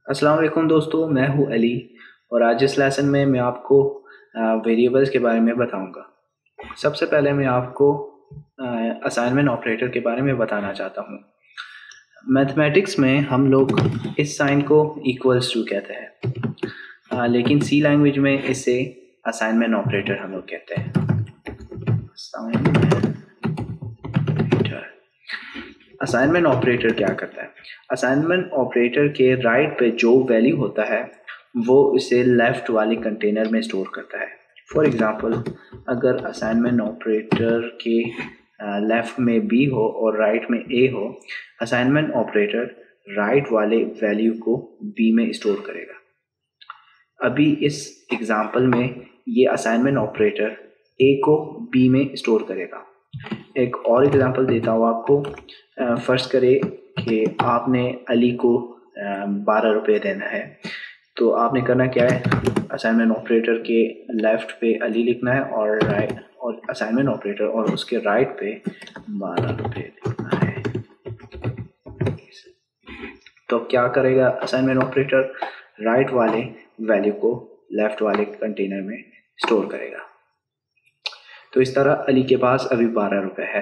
अस्सलाम वालेकुम दोस्तों, मैं हूं अली और आज इस लेसन में मैं आपको वेरिएबल्स के बारे में बताऊंगा। सबसे पहले मैं आपको असाइनमेंट ऑपरेटर के बारे में बताना चाहता हूं। मैथमेटिक्स में हम लोग इस साइन को इक्वल्स टू कहते हैं, लेकिन सी लैंग्वेज में इसे असाइनमेंट ऑपरेटर हम लोग कहते हैं। असाइनमेंट ऑपरेटर क्या करता है? असाइनमेंट ऑपरेटर के राइट पे जो वैल्यू होता है वो इसे लेफ्ट वाले कंटेनर में स्टोर करता है। फॉर एग्जांपल, अगर असाइनमेंट ऑपरेटर के लेफ्ट में बी हो और राइट में ए हो, असाइनमेंट ऑपरेटर राइट वाले वैल्यू को बी में स्टोर करेगा। अभी इस एग्जांपल में ये असाइनमेंट ऑपरेटर ए को बी में स्टोर करेगा। एक और एग्जांपल देता हूँ आपको। फर्ज करें कि आपने अली को 12 रुपये देना है, तो आपने करना क्या है, असाइनमेंट ऑपरेटर के लेफ्ट पे अली लिखना है और राइट और असाइनमेंट ऑपरेटर और उसके राइट पे 12 रुपये लिखना है। तो क्या करेगा असाइनमेंट ऑपरेटर? राइट वाले वैल्यू को लेफ्ट वाले कंटेनर में स्टोर करेगा। तो इस तरह अली के पास अभी 12 रुपये है।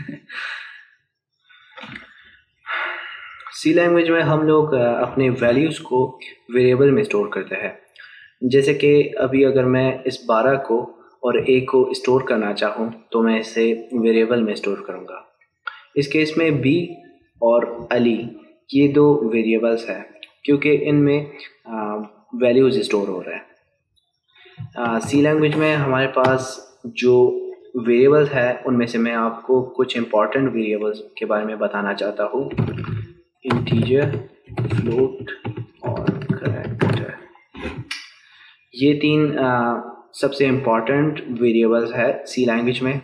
सी लैंग्वेज में हम लोग अपने वैल्यूज़ को वेरिएबल में स्टोर करते हैं। जैसे कि अभी अगर मैं इस 12 को और ए को स्टोर करना चाहूँ तो मैं इसे वेरिएबल में स्टोर करूँगा। इस केस में बी और अली ये दो वेरिएबल्स हैं क्योंकि इनमें वैल्यूज़ स्टोर हो रहे हैं। सी लैंग्वेज में हमारे पास जो वेरिएबल्स है उनमें से मैं आपको कुछ इम्पॉर्टेंट वेरिएबल्स के बारे में बताना चाहता हूँ। इंटीजर, फ्लोट और करैक्टर, ये तीन सबसे इम्पॉर्टेंट वेरिएबल्स है सी लैंग्वेज में।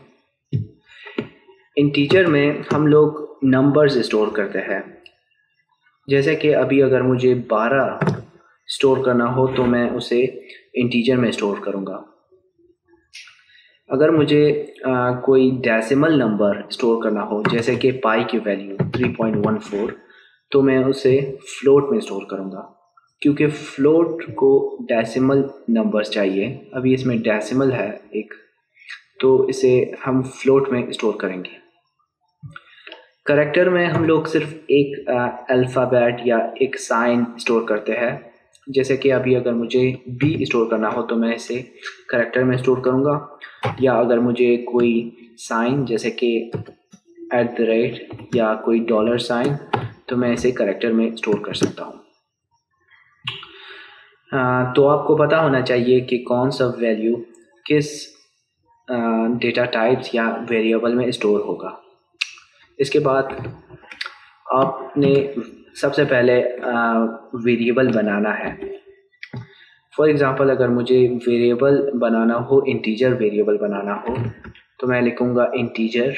इंटीजर में हम लोग नंबर्स स्टोर करते हैं। जैसे कि अभी अगर मुझे 12 स्टोर करना हो तो मैं उसे इंटीजर में स्टोर करूँगा। अगर मुझे कोई डेसिमल नंबर स्टोर करना हो, जैसे कि पाई की वैल्यू 3.14, तो मैं उसे फ्लोट में स्टोर करूँगा क्योंकि फ्लोट को डेसिमल नंबर्स चाहिए। अभी इसमें डेसिमल है एक, तो इसे हम फ्लोट में स्टोर करेंगे। करैक्टर में हम लोग सिर्फ एक अल्फ़ाबेट या एक साइन स्टोर करते हैं। जैसे कि अभी अगर मुझे बी स्टोर करना हो तो मैं इसे करैक्टर में स्टोर करूँगा, या अगर मुझे कोई साइन जैसे कि @ या कोई डॉलर साइन, तो मैं इसे करैक्टर में स्टोर कर सकता हूँ। तो आपको पता होना चाहिए कि कौन सा वैल्यू किस डेटा टाइप्स या वेरिएबल में स्टोर होगा। इसके बाद आपने सबसे पहले वेरिएबल बनाना है। फॉर एग्ज़ाम्पल, अगर मुझे वेरिएबल बनाना हो, इंटीजर वेरिएबल बनाना हो, तो मैं लिखूँगा integer,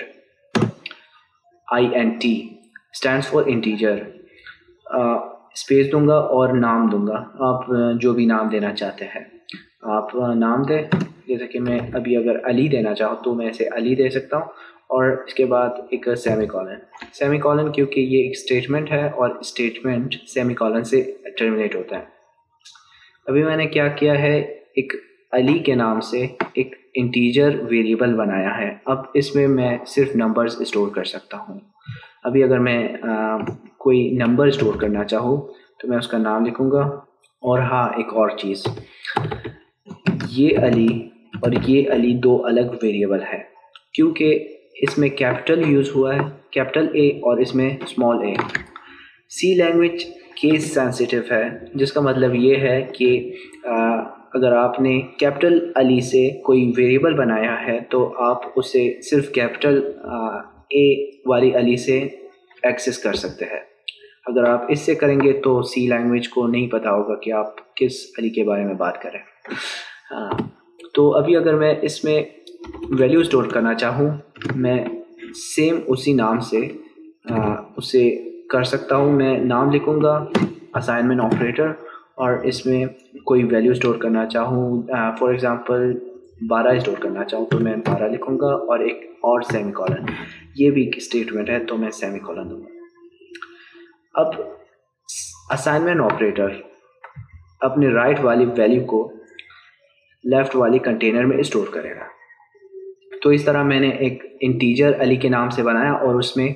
INT stands for integer, space दूंगा और नाम दूंगा। आप जो भी नाम देना चाहते हैं आप नाम दें। जैसे कि मैं अभी अगर अली देना चाहूँ तो मैं इसे अली दे सकता हूँ, और इसके बाद एक सेमीकॉलन क्योंकि ये एक स्टेटमेंट है और स्टेटमेंट सेमीकॉलन से टर्मिनेट होता है। अभी मैंने क्या किया है, एक अली के नाम से एक इंटीजर वेरिएबल बनाया है। अब इसमें मैं सिर्फ नंबर्स स्टोर कर सकता हूँ। अभी अगर मैं कोई नंबर स्टोर करना चाहूँ तो मैं उसका नाम लिखूँगा। और हाँ, एक और चीज़, ये अली और ये अली दो अलग वेरिएबल है क्योंकि इसमें कैपिटल यूज़ हुआ है, कैपिटल ए, और इसमें small A. C language case sensitive है, जिसका मतलब ये है कि अगर आपने कैपिटल अली से कोई वेरिएबल बनाया है तो आप उसे सिर्फ कैपिटल ए वाली अली से एक्सेस कर सकते हैं। अगर आप इससे करेंगे तो सी लैंग्वेज को नहीं पता होगा कि आप किस अली के बारे में बात करें। तो अभी अगर मैं इसमें वैल्यू स्टोर करना चाहूँ, मैं सेम उसी नाम से उसे कर सकता हूँ। मैं नाम लिखूँगा असाइनमेंट ऑपरेटर, और इसमें कोई वैल्यू स्टोर करना चाहूँ, फॉर एग्ज़ाम्पल 12 स्टोर करना चाहूँ तो मैं 12 लिखूँगा और एक और सेमीकॉलन, ये भी एक स्टेटमेंट है तो मैं सेमीकॉलन दूँगा। अब असाइनमेंट ऑपरेटर अपने राइट वाली वैल्यू को लेफ्ट वाली कंटेनर में स्टोर करेगा। तो इस तरह मैंने एक इंटीजर अली के नाम से बनाया और उसमें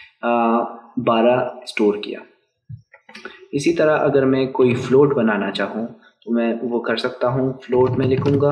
12 स्टोर किया। इसी तरह अगर मैं कोई फ्लोट बनाना चाहूँ तो मैं वो कर सकता हूँ। फ्लोट में लिखूँगा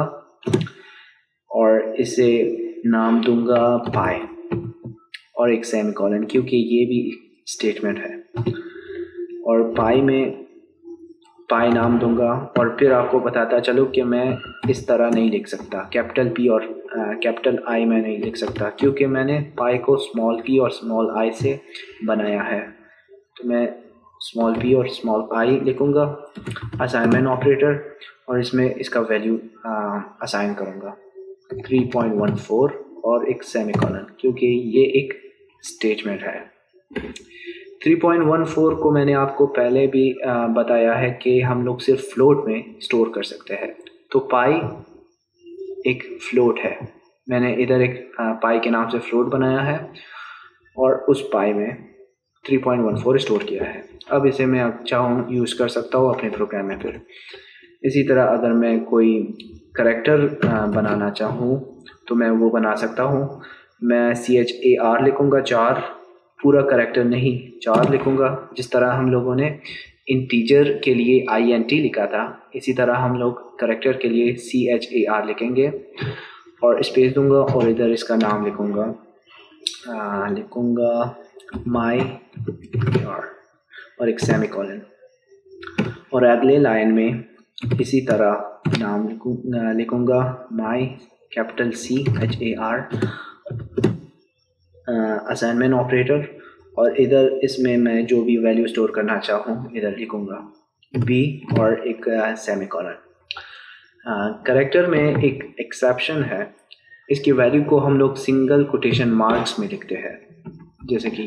और इसे नाम दूंगा पाई और एक सेमीकोलन, क्योंकि ये भी स्टेटमेंट है। और पाई नाम दूंगा और फिर आपको बताता चलो कि मैं इस तरह नहीं लिख सकता, कैपिटल पी और कैपिटल आई में नहीं लिख सकता, क्योंकि मैंने पाई को स्मॉल पी और स्मॉल आई से बनाया है। तो मैं स्मॉल पी और स्मॉल आई लिखूँगा असाइनमेंट ऑपरेटर और इसमें इसका वैल्यू असाइन करूँगा 3.14 और एक सेमीकोलन, क्योंकि ये एक स्टेटमेंट है। 3.14 को मैंने आपको पहले भी बताया है कि हम लोग सिर्फ फ्लोट में स्टोर कर सकते हैं। तो पाई एक फ्लोट है, मैंने इधर एक पाई के नाम से फ्लोट बनाया है और उस पाई में 3.14 स्टोर किया है। अब इसे मैं चाहूँ यूज़ कर सकता हूँ अपने प्रोग्राम में। फिर इसी तरह अगर मैं कोई करैक्टर बनाना चाहूँ तो मैं वो बना सकता हूँ। मैं CHAR लिखूँगा, 4, पूरा करैक्टर नहीं 4 लिखूँगा। जिस तरह हम लोगों ने इंटीजर के लिए INT लिखा था, इसी तरह हम लोग करैक्टर के लिए CHAR लिखेंगे और स्पेस दूंगा और इधर इसका नाम लिखूँगा माई और एक सेमीकोलन। और अगले लाइन में इसी तरह नाम लिखूँगा my capital CHAR assignment operator और इधर इसमें मैं जो भी वैल्यू स्टोर करना चाहूँ इधर लिखूँगा B और एक सेमीकोलन। करैक्टर में एक एक्सेप्शन है, इसकी वैल्यू को हम लोग सिंगल कोटेशन मार्क्स में लिखते हैं, जैसे कि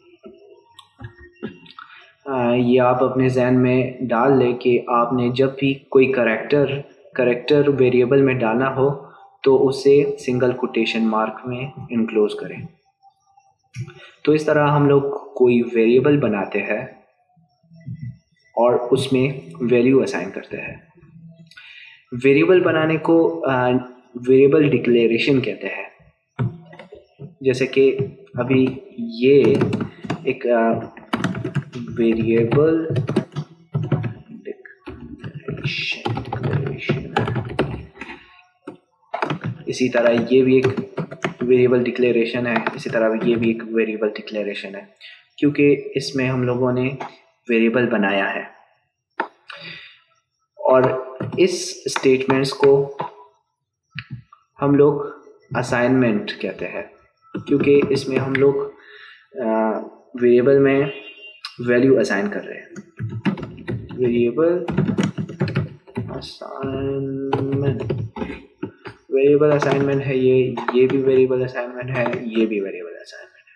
ये आप अपने जहन में डाल लें कि आपने जब भी कोई करैक्टर वेरिएबल में डालना हो तो उसे सिंगल कोटेशन मार्क में इनक्लोज करें। तो इस तरह हम लोग कोई वेरिएबल बनाते हैं और उसमें वैल्यू असाइन करते हैं। वेरिएबल बनाने को वेरिएबल डिक्लेरेशन कहते हैं। जैसे कि अभी ये एक वेरिएबल डिक्लेरेशन, इसी तरह ये भी एक वेरिएबल डिक्लेरेशन है, इसी तरह ये भी एक वेरिएबल डिक्लेरेशन है, क्योंकि इसमें हम लोगों ने वेरिएबल बनाया है। और इस स्टेटमेंट्स को हम लोग असाइनमेंट कहते हैं, क्योंकि इसमें हम लोग वेरिएबल में वैल्यू असाइन कर रहे हैं। वेरिएबल असाइनमेंट है ये भी वेरिएबल असाइनमेंट है, ये भी वेरिएबल असाइनमेंट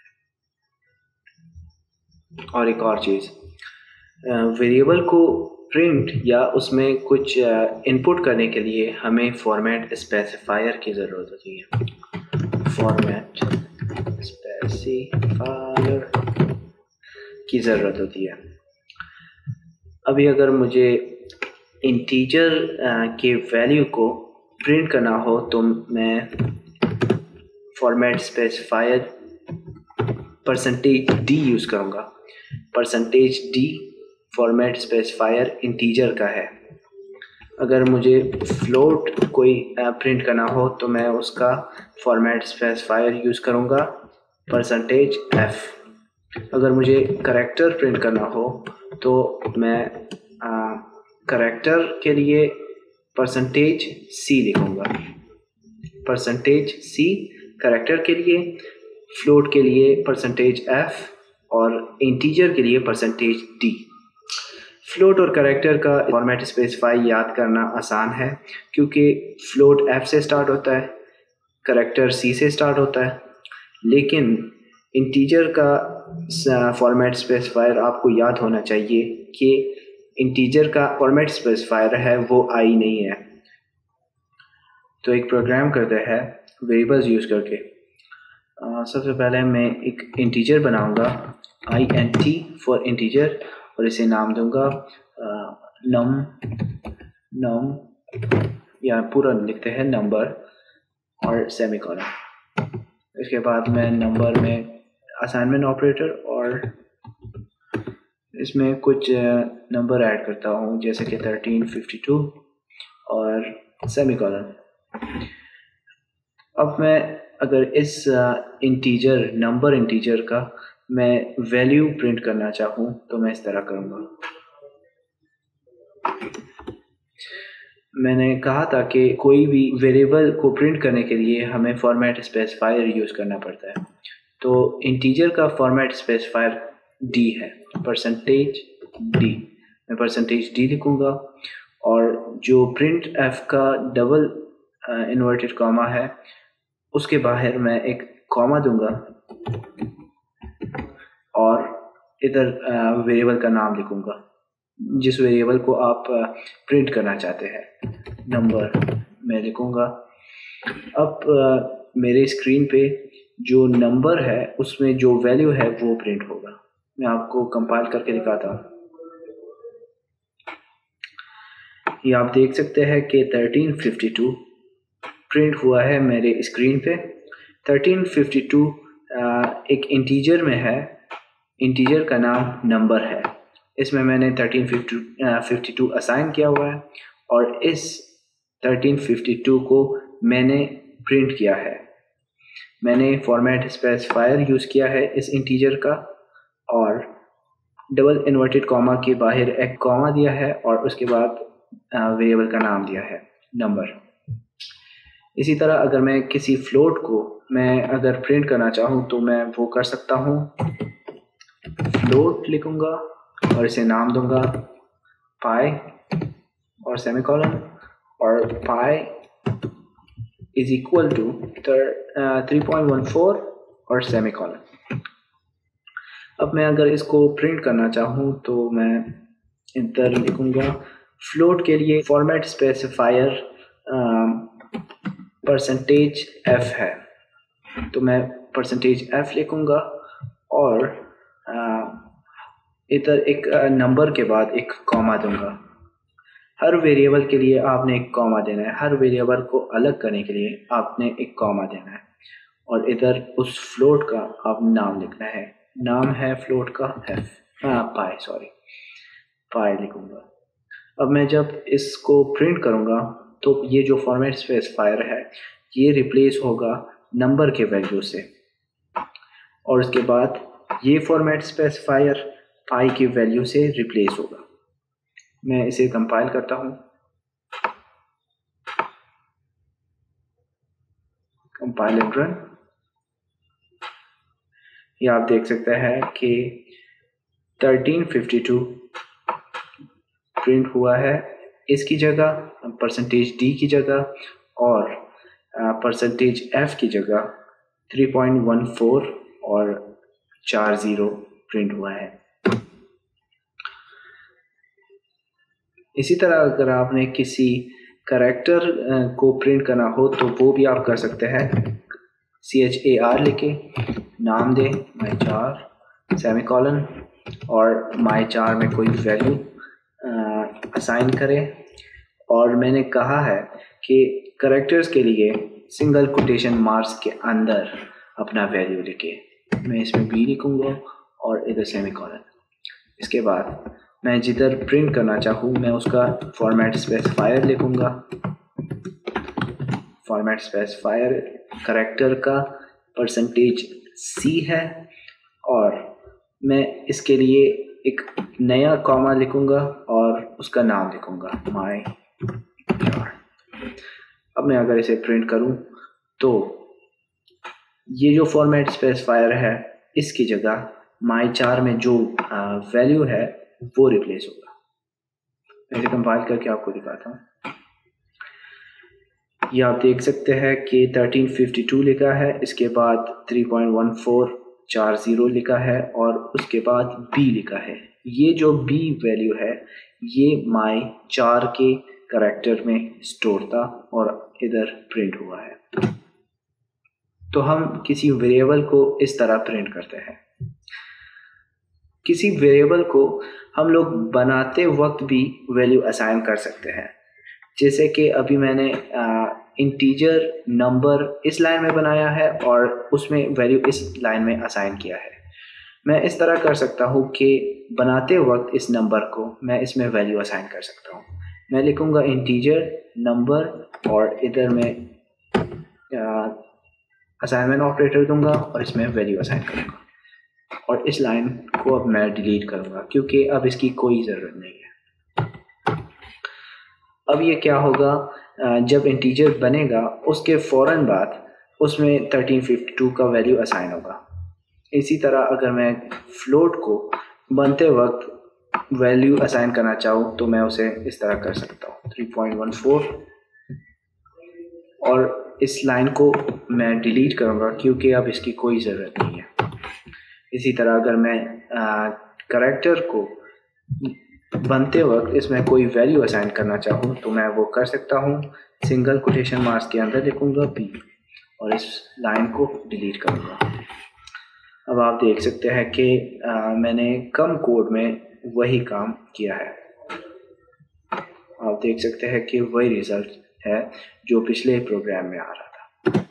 है। और एक और चीज़, वेरिएबल को प्रिंट या उसमें कुछ इनपुट करने के लिए हमें फॉर्मेट स्पेसिफायर की ज़रूरत होती है। फॉर्मेट स्पेसिफायर की ज़रूरत होती है। अभी अगर मुझे इंटीजर के वैल्यू को प्रिंट करना हो तो मैं फॉर्मेट स्पेसिफायर %d यूज़ करूँगा। %d फॉर्मेट स्पेसिफायर इंटीजर का है। अगर मुझे फ्लोट कोई प्रिंट करना हो तो मैं उसका फॉर्मेट स्पेसिफायर यूज़ करूँगा %f। अगर मुझे करैक्टर प्रिंट करना हो तो मैं करैक्टर के लिए %c लिखूँगा। %c करैक्टर के लिए, फ्लोट के लिए %f और इंटीजर के लिए %d। फ्लोट और करैक्टर का फॉर्मेट स्पेसिफाई याद करना आसान है, क्योंकि फ्लोट f से स्टार्ट होता है, करैक्टर c से स्टार्ट होता है। लेकिन इंटीजर का फॉर्मेट स्पेसिफायर आपको याद होना चाहिए कि इंटीजर का फॉर्मेट स्पेसिफायर है वो i नहीं है। तो एक प्रोग्राम करते हैं वेरिएबल्स यूज़ करके। सबसे पहले मैं एक इंटीजर बनाऊंगा, int फॉर इंटीजर, और इसे नाम दूंगा नम या पूरा लिखते हैं नंबर और सेमीकोलन। इसके बाद मैं नंबर में असाइनमेंट ऑपरेटर और इसमें कुछ नंबर ऐड करता हूँ, जैसे कि 1352 और सेमीकोलन। अब मैं अगर इस नंबर इंटीजर का मैं वैल्यू प्रिंट करना चाहूँ तो मैं इस तरह करूँगा। मैंने कहा था कि कोई भी वेरिएबल को प्रिंट करने के लिए हमें फॉर्मेट स्पेसिफायर यूज़ करना पड़ता है। तो इंटीजर का फॉर्मेट स्पेसिफायर डी है, %d। मैं %d लिखूँगा और जो प्रिंट एफ का डबल इन्वर्टेड कॉमा है उसके बाहर मैं एक कॉमा दूंगा और इधर वेरिएबल का नाम लिखूँगा जिस वेरिएबल को आप प्रिंट करना चाहते हैं। नंबर मैं लिखूँगा। अब मेरे स्क्रीन पे जो नंबर है उसमें जो वैल्यू है वो प्रिंट होगा। मैं आपको कंपाइल करके दिखाता हूँ। ये आप देख सकते हैं कि 1352 प्रिंट हुआ है मेरे स्क्रीन पे। 1352 एक इंटीजर में है, इंटीजर का नाम नंबर है। इसमें मैंने 1352 असाइन किया हुआ है और इस 1352 को मैंने प्रिंट किया है। मैंने फॉर्मेट स्पेसिफायर यूज़ किया है इस इंटीजर का और डबल इन्वर्टेड कॉमा के बाहर एक कॉमा दिया है और उसके बाद वेरिएबल का नाम दिया है नंबर। इसी तरह अगर मैं किसी फ्लोट को मैं अगर प्रिंट करना चाहूँ तो मैं वो कर सकता हूँ। फ्लोट लिखूँगा और इसे नाम दूंगा पाई और सेमीकोलन और पाई इज इक्वल टू 3.14 और सेमीकोलन। अब मैं अगर इसको प्रिंट करना चाहूँ तो मैं इधर लिखूँगा फ्लोट के लिए फॉर्मेट स्पेसिफायर %f है, तो मैं %f लिखूँगा और इधर एक नंबर के बाद एक कॉमा दूंगा। हर वेरिएबल के लिए आपने एक कॉमा देना है, हर वेरिएबल को अलग करने के लिए आपने एक कॉमा देना है और इधर उस फ्लोट का आप नाम लिखना है। नाम है फ्लोट का पाई लिखूँगा। अब मैं जब इसको प्रिंट करूँगा तो ये जो फॉर्मेट स्पेसिफायर है ये रिप्लेस होगा नंबर के वैल्यू से और उसके बाद ये फॉर्मेट स्पेसिफायर पाई की वैल्यू से रिप्लेस होगा। मैं इसे कंपाइल करता हूँ। Compile and run. ये आप देख सकते हैं कि 1352 प्रिंट हुआ है। इसकी जगह %d की जगह और %f की जगह 3.14 और 40 प्रिंट हुआ है। इसी तरह अगर आपने किसी करैक्टर को प्रिंट करना हो तो वो भी आप कर सकते हैं। CHAR लिखे, नाम दें my_char सेमीकोलन और my_char में कोई वैल्यू असाइन करें और मैंने कहा है कि करैक्टर्स के लिए सिंगल कोटेशन मार्क्स के अंदर अपना वैल्यू लिखे। मैं इसमें B लिखूँगा और इधर सेमीकोलन। इसके बाद मैं जिधर प्रिंट करना चाहूँ मैं उसका फॉर्मेट स्पेसिफायर लिखूँगा। फॉर्मेट स्पेसिफायर करैक्टर का %C है और मैं इसके लिए एक नया कॉमा लिखूँगा और उसका नाम लिखूँगा my_char। अब मैं अगर इसे प्रिंट करूँ तो ये जो फॉर्मेट स्पेसिफायर है इसकी जगह my_char में जो वैल्यू है वो रिप्लेस होगा। मैं इसे कंपाइल करके आपको दिखाता हूँ। ये आप देख सकते हैं कि 1352 लिखा है, इसके बाद 3.1440 लिखा है और उसके बाद B लिखा है। ये जो B वैल्यू है ये my_char के करैक्टर में स्टोर था और इधर प्रिंट हुआ है। तो हम किसी वेरिएबल को इस तरह प्रिंट करते हैं। किसी वेरिएबल को हम लोग बनाते वक्त भी वैल्यू असाइन कर सकते हैं। जैसे कि अभी मैंने इंटीजर नंबर इस लाइन में बनाया है और उसमें वैल्यू इस लाइन में असाइन किया है। मैं इस तरह कर सकता हूँ कि बनाते वक्त इस नंबर को मैं इसमें वैल्यू असाइन कर सकता हूँ। मैं लिखूँगा इंटीजर नंबर और इधर मैं असाइनमेंट ऑपरेटर दूंगा और इसमें वैल्यू असाइन करूँगा और इस लाइन को अब मैं डिलीट करूँगा क्योंकि अब इसकी कोई ज़रूरत नहीं है। अब ये क्या होगा, जब इंटीजर बनेगा उसके फ़ौरन बाद उसमें 1352 का वैल्यू असाइन होगा। इसी तरह अगर मैं फ्लोट को बनते वक्त वैल्यू असाइन करना चाहूँ तो मैं उसे इस तरह कर सकता हूँ 3.14 और इस लाइन को मैं डिलीट करूँगा क्योंकि अब इसकी कोई ज़रूरत नहीं है। इसी तरह अगर मैं करैक्टर को बनते वक्त इसमें कोई वैल्यू असाइन करना चाहूँ तो मैं वो कर सकता हूँ। सिंगल कोटेशन मार्क्स के अंदर लिखूँगा P और इस लाइन को डिलीट करूँगा। अब आप देख सकते हैं कि मैंने कम कोड में वही काम किया है। आप देख सकते हैं कि वही रिज़ल्ट है जो पिछले प्रोग्राम में आ रहा था।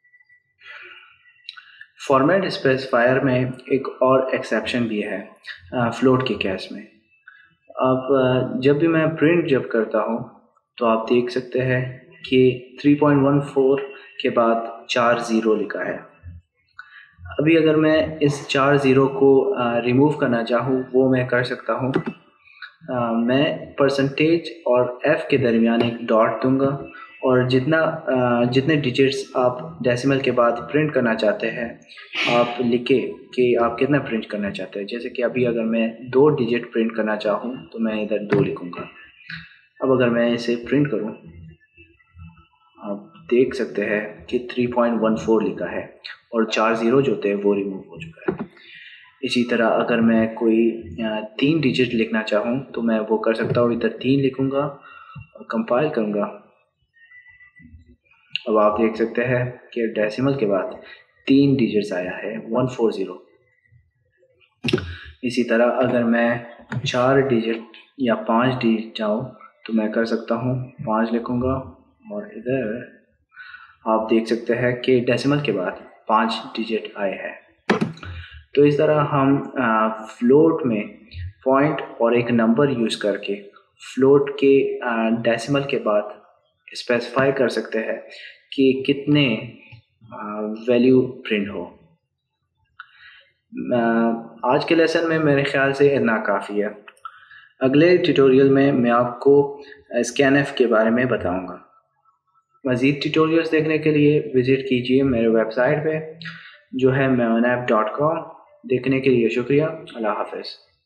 फॉर्मेट स्पेसिफायर में एक और एक्सेप्शन भी है फ्लोट के केस में। अब जब भी मैं प्रिंट करता हूँ तो आप देख सकते हैं कि 3.14 के बाद 4 ज़ीरो लिखा है। अभी अगर मैं इस 4 ज़ीरो को रिमूव करना चाहूँ वो मैं कर सकता हूँ। मैं परसेंटेज और F के दरमियान एक डॉट दूंगा और जितने डिजिट्स आप डेसिमल के बाद प्रिंट करना चाहते हैं आप लिखे कि आप कितना प्रिंट करना चाहते हैं। जैसे कि अभी अगर मैं 2 डिजिट प्रिंट करना चाहूँ तो मैं इधर 2 लिखूँगा। अब अगर मैं इसे प्रिंट करूँ आप देख सकते हैं कि 3.14 लिखा है और 4 ज़ीरो जो थे वो रिमूव हो चुका है। इसी तरह अगर मैं कोई 3 डिजिट लिखना चाहूँ तो मैं वो कर सकता हूँ। इधर 3 लिखूँगा और कंपाइल करूँगा। अब आप देख सकते हैं कि डेसिमल के बाद 3 डिजिट्स आया है 140। इसी तरह अगर मैं 4 डिजिट या 5 डिजिट चाहूँ तो मैं कर सकता हूँ 5 लिखूँगा और इधर आप देख सकते हैं कि डेसिमल के बाद 5 डिजिट आए हैं। तो इस तरह हम फ्लोट में पॉइंट और एक नंबर यूज़ करके फ्लोट के डेसिमल के बाद स्पेसिफाई कर सकते हैं कि कितने वैल्यू प्रिंट हो। आज के लेसन में मेरे ख्याल से इतना काफ़ी है। अगले ट्यूटोरियल में मैं आपको स्कैनएफ के बारे में बताऊंगा। मज़ीद ट्यूटोरियल्स देखने के लिए विज़िट कीजिए मेरे वेबसाइट पे जो है meonapp.com। देखने के लिए शुक्रिया। अल्लाह हाफ़िज़।